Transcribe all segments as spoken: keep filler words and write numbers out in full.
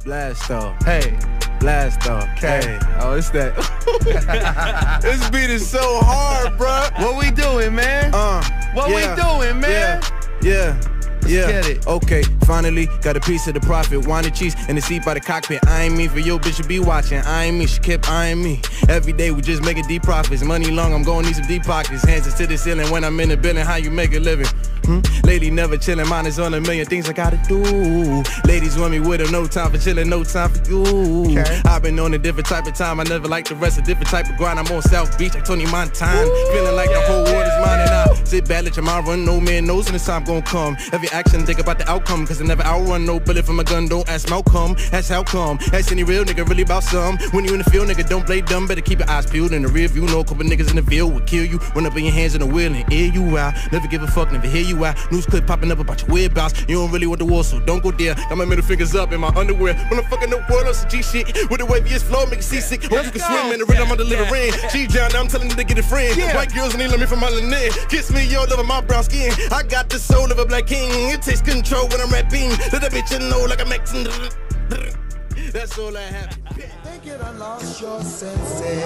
Blast off. Hey. Blast off. Okay. Hey. Oh, it's that. This beat is so hard, bruh. What we doing, man? Uh, what yeah, we doing, man? Yeah. Yeah. Yeah, get it. Okay, finally got a piece of the profit. Wine and cheese in the seat by the cockpit. I ain't me for your bitch to be watching. I ain't me, she kept eyeing me. Every day we just making deep profits. Money long, I'm gonna need some deep pockets. Hands is to the ceiling when I'm in the building. How you make a living? Hmm? Lady never chilling, mine is on a million things I gotta do. Ladies want me with her, no time for chilling, no time for you. Okay. I've been on a different type of time. I never like the rest, a different type of grind. I'm on South Beach like Tony Montana. Feeling like the whole world is mine and I sit back, let your mind run. No man knows when this time gon' come. Every action, think about the outcome, cause I never outrun no bullet from a gun. Don't ask Malcolm, that's how come. Ask any real nigga really about some. When you in the field, nigga, don't play dumb. Better keep your eyes peeled in the rear view. Know a couple niggas in the field will kill you. Run up in your hands in the wheel and air you out. Never give a fuck, never hear you out. News clip popping up about your whereabouts. You don't really want the war, so don't go there. Got my middle fingers up in my underwear. When I'm fucking the world on some G shit. With the waviest flow, make you seasick. Hope you can swim in the rhythm, I'm delivering. She down, now I'm telling them to get a friend. Yeah. White girls need me from my linen. Kiss me, yo, love my brown skin. I got the soul of a black king. It takes control when I'm rapping. Let that bitch know like I'm acting. That's all I have. Think you done lost your senses.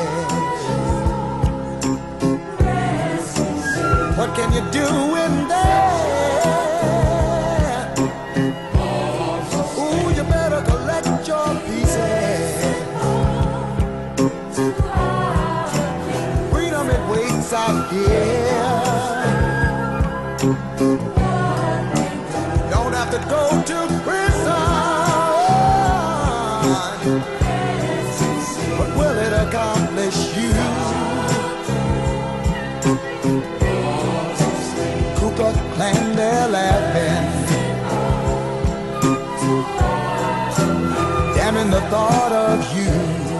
What can you do in there? Ooh, you better collect your pieces. Freedom, it waits out here. Don't have to go to prison. What will it accomplish you? Ku Klux Klan, they're laughing, damning the thought of you.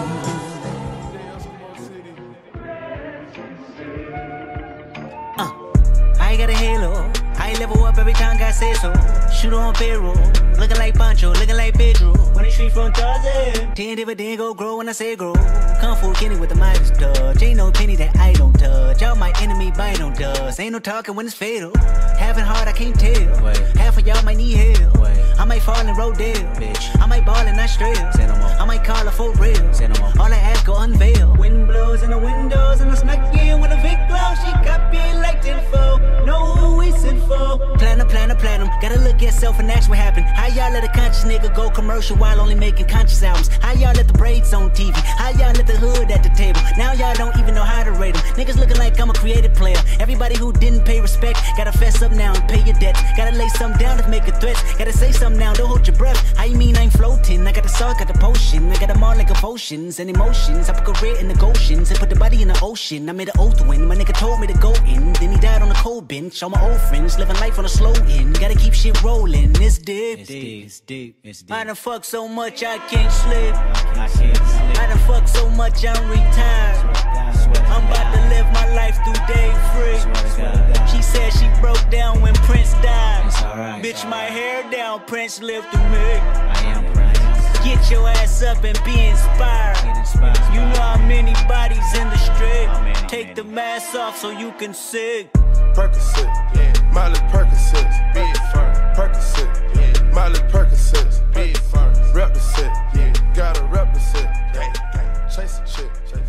Uh, I got a halo. I level up every time God says so. Shoot on payroll. Looking like Pancho, looking like Pedro. When the street from Tarzan. Ten dividend go grow when I say grow. Kung Fu Kenny with the Midas touch. Ain't no penny that I don't touch. All my enemy bite on dust. Ain't no talking when it's fatal. Having hard, I can't tell. Wait. Half of y'all might need help. Wait. I might fall in Rodale. Bitch. I might ball in Australia. Say no more. I might call her for real. Say no more. All I ask go unveil. Wind blows in the windows and I snuck in with a Vic glow. She copy like tenfold. Know who we sent for. Platinum, platinum, platinum. Gotta look at self and ask what happened. How y'all let a conscious nigga go commercial while only making conscious albums? How y'all let the braids on T V? How y'all let the hood at the table? Now y'all don't even know how to rate them. Niggas looking like I'm a creative player. Everybody who didn't pay respect gotta fess up now and pay your debts. Gotta lay something down to make a threat. Gotta say something now, don't hold your breath. How you mean I'm floating? I got the salt, got the potion. I got them all like emotions and emotions. I put career in the Goshen's and put the body in the ocean. I made an oath when my nigga told me to go in. Then he died on the cold bench. All my old friends living life on a slow end. Gotta keep shit rolling. It's deep. It's deep, it's deep, it's deep. I done fuck so much I can't sleep. I can't sleep. I done fuck so much I'm retired. I'm about to live my life through day free. She said she broke down when Prince died. It's alright. Bitch, my hair down, Prince lived through me. I am Prince. Get your ass up and be inspired. You know how many bodies in the street. Take the mask off so you can see. Percocet, yeah. Miley Percocet, big firm. Percocet, yeah. Miley Percocet, big firm. Rep the set, yeah. Gotta rep the set, yeah. Chase a chick, chase.